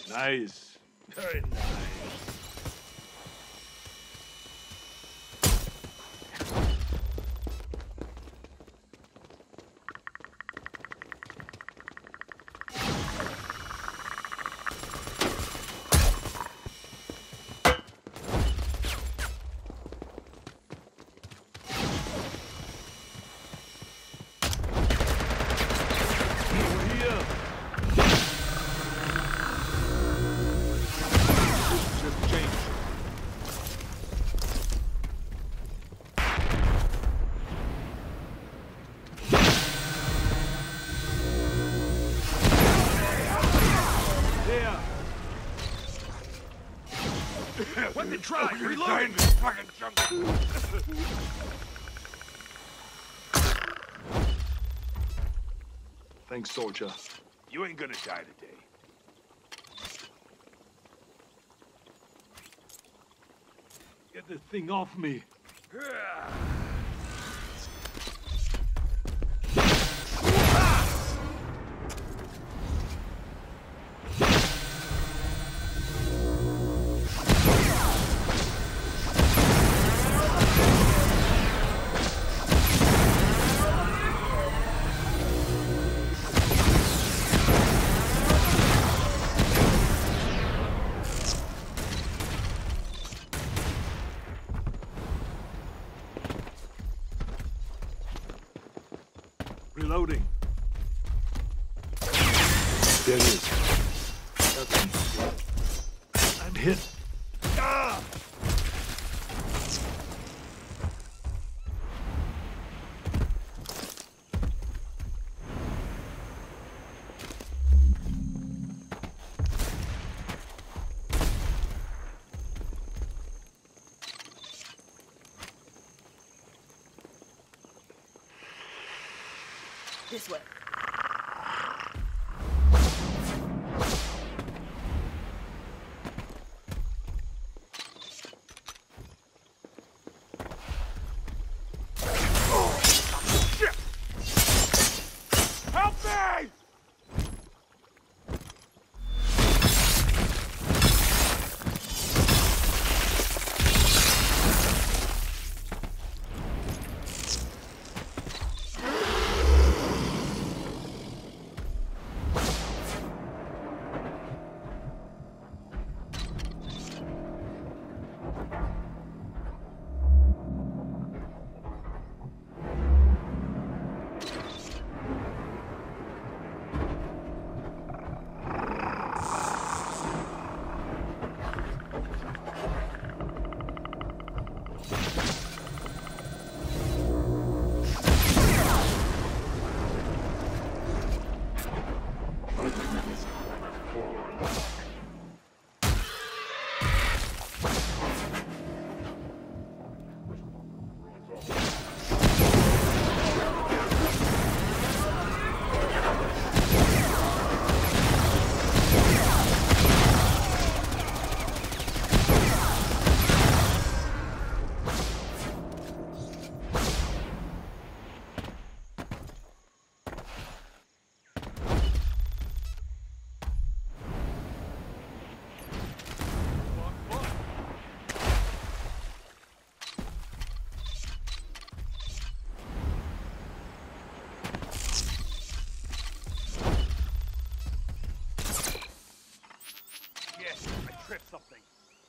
Nice. Very nice. What the try? Reloading! Fucking jungle. Thanks, soldier. You ain't gonna die today. Get this thing off me. Reloading. There it is. I'm hit. Ah! This way. Help me! Yes, I tripped something.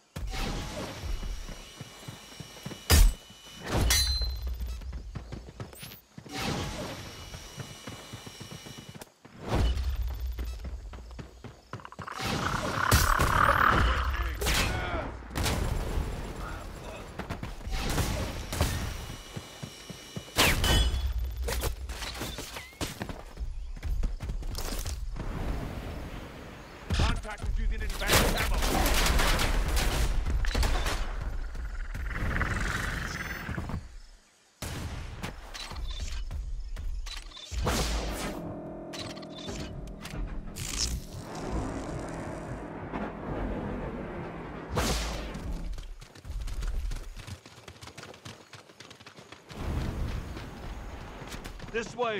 Contact is using advanced ammo. This way.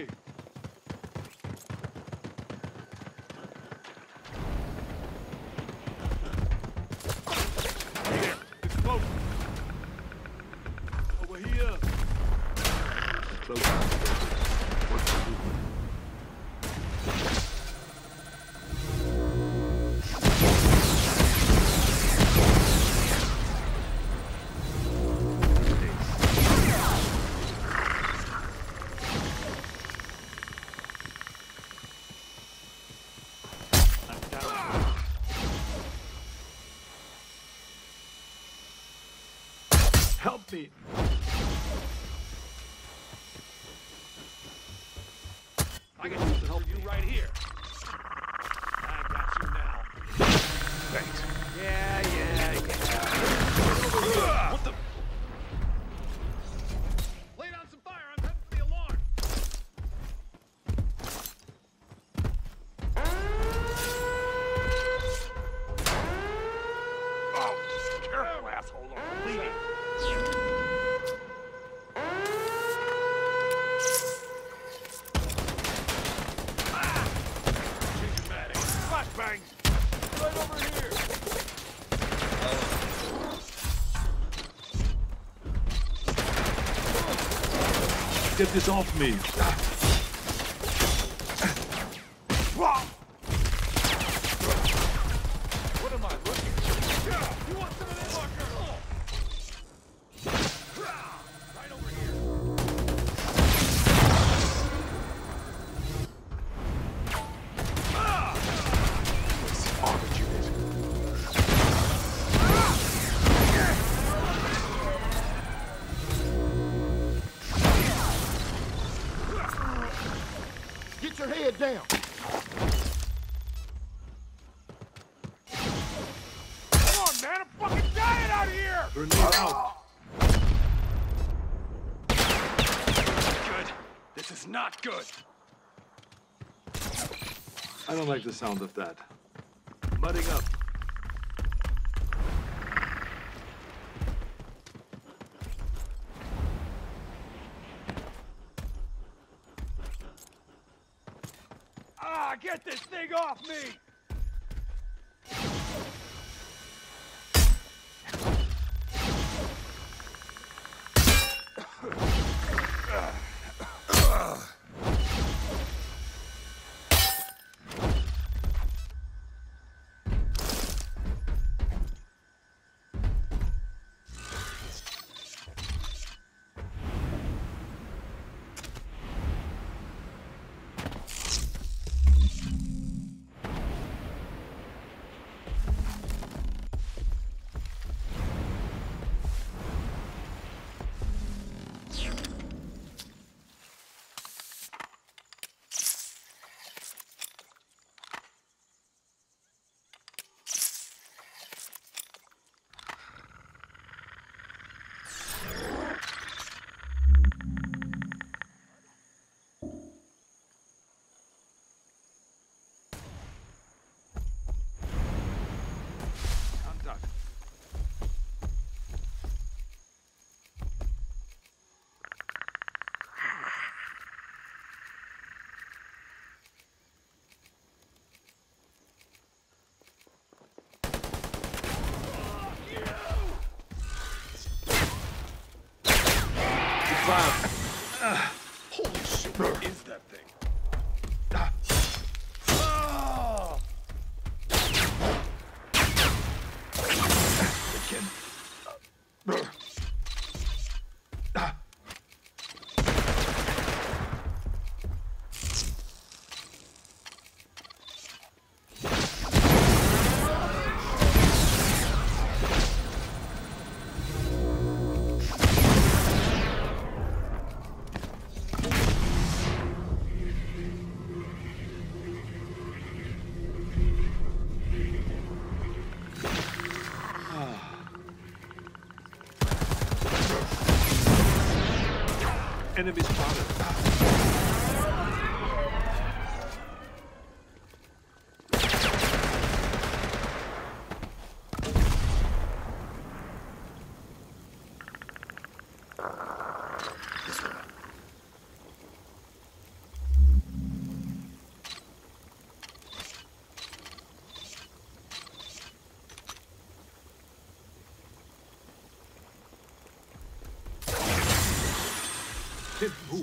Help me. I can use help you right here. I got you now. Thanks. Yeah. What the? Lay down some fire. I'm heading for the alarm. Oh, careful, asshole. I'm bleeding. Flashbang! Right over here! Get this off me. What am I looking at? You want some of this? Right over here. Get your head down. Come on, man! I'm fucking dying out here! Grenade out. Good. This is not good. I don't like the sound of that. Mudding up. Ah, get this thing off me! Holy shit, what is that thing? Enemy spotted. Can't move.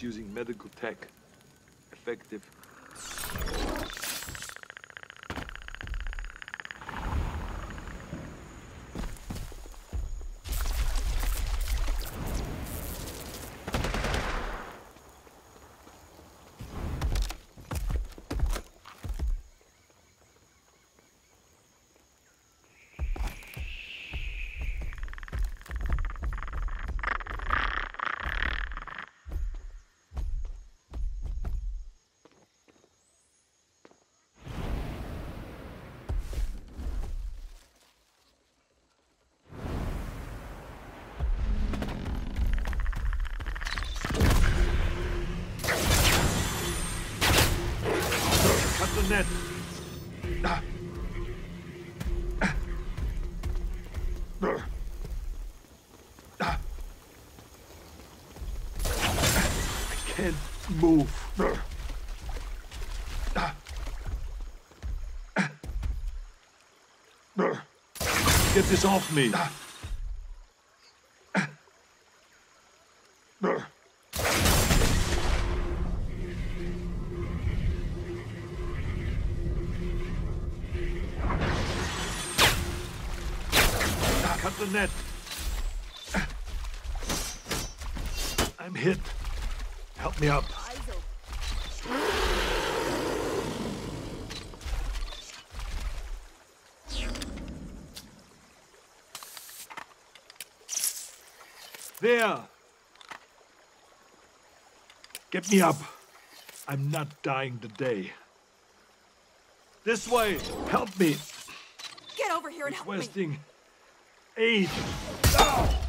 using medical tech. Effective. The net. I can't move. Get this off me. Cut the net. I'm hit. Help me up. There. Get me up. I'm not dying today. This way. Help me. Get over here and help me. Requesting aid. Oh!